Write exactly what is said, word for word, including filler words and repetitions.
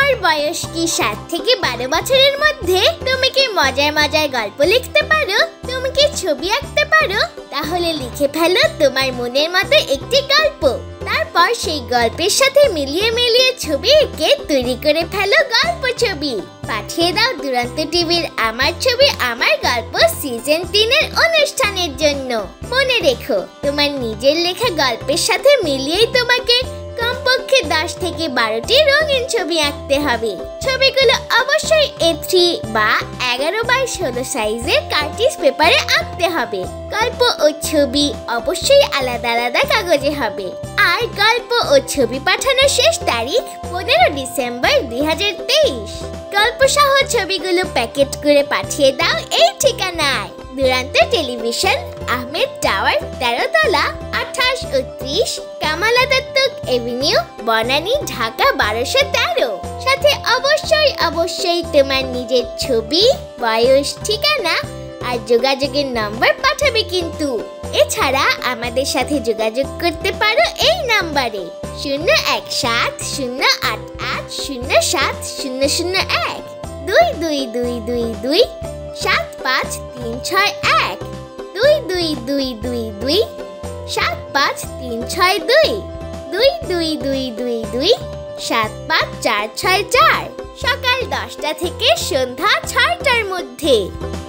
তোমার বয়স কি সাত থেকে বারো বছরের মধ্যে? তুমি কি মজার মজার গল্প লিখতে পারো? তুমি কি ছবি আঁকতে পারো? তাহলে লিখে ফেলো তোমার মনের মতো একটি গল্প। তারপর সেই গল্পের সাথে মিলিয়ে মিলিয়ে ছবি এঁকে তৈরি করে ফেলো গল্প ছবি। পাঠিয়ে দাও দুরন্ত টিভির আমার ছবি আমার গল্প সিজন তিনের অনুষ্ঠানের জন্য। মনে রেখো, তোমার নিজের লেখা গল্পের সাথে মিলিয়েই তোমাকে কমপক্ষে দশ থেকে বারোটি রঙিন ছবি আঁকতে হবে। ছবিগুলো অবশ্যই এ থ্রি বা এগারো বাই ষোলো সাইজের কার্টিজ পেপারে আঁকতে হবে। গল্প ও ছবি অবশ্যই আলাদা আলাদা কাগজে হবে। আর গল্প ও ছবি পাঠানোর শেষ তারিখ পনেরো ডিসেম্বর দুই হাজার তেইশ। গল্প সহ ছবিগুলো প্যাকেট করে পাঠিয়ে দাও এই ঠিকানায়। দুরন্ত টেলিভিশন, আহমেদ টাওয়ার, তেরো তলা, আঠাশ ও ত্রিশ কামালা দত্তক এভিনিউ, বনানী, ঢাকা বারোশো তেরো। সাথে অবশ্যই অবশ্যই তোমার নিজের ছবি, বয়স, ঠিকানা আর যোগাযোগের নম্বর পাঠাবে কিন্তু। এছাড়া আমাদের সাথে যোগাযোগ করতে পারো এই নাম্বারে শূন্য এক সাত শূন্য আট আট শূন্য সাত শূন্য শূন্য এক, দুই দুই দুই দুই দুই সাত পাঁচ তিন ছয় এক, দুই দুই দুই দুই দুই সাত পাঁচ তিন ছয় দুই, দুই দুই দুই দুই দুই সাত পাঁচ চার ছয় চার। সকাল দশটা থেকে সন্ধ্যা ছয়টার মধ্যে।